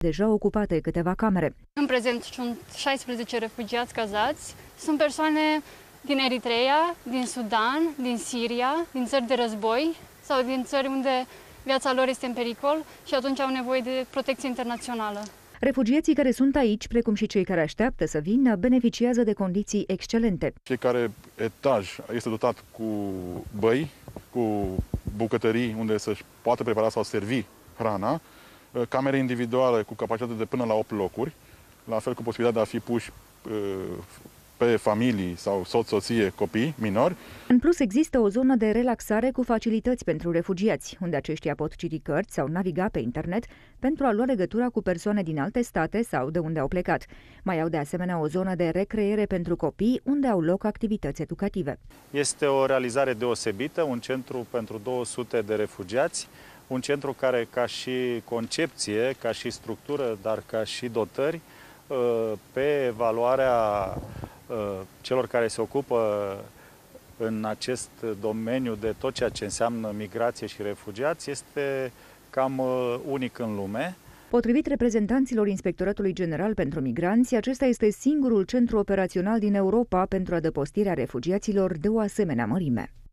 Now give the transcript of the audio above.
deja ocupate câteva camere. În prezent sunt 16 refugiați cazați. Sunt persoane din Eritreea, din Sudan, din Siria, din țări de război sau din țări unde viața lor este în pericol și atunci au nevoie de protecție internațională. Refugiații care sunt aici, precum și cei care așteaptă să vină, beneficiază de condiții excelente. Fiecare etaj este dotat cu băi, cu bucătării unde să-și poată prepara sau servi hrana, camere individuale cu capacitate de până la 8 locuri, la fel cu posibilitatea de a fi puși pe familii sau soț-soție, copii minori. În plus, există o zonă de relaxare cu facilități pentru refugiați, unde aceștia pot citi cărți sau naviga pe internet pentru a lua legătura cu persoane din alte state sau de unde au plecat. Mai au de asemenea o zonă de recreere pentru copii, unde au loc activități educative. Este o realizare deosebită, un centru pentru 200 de refugiați, un centru care, ca și concepție, ca și structură, dar ca și dotări, pe evaluarea celor care se ocupă în acest domeniu de tot ceea ce înseamnă migrație și refugiați, este cam unic în lume. Potrivit reprezentanților Inspectoratului General pentru Migranți, acesta este singurul centru operațional din Europa pentru adăpostirea refugiaților de o asemenea mărime.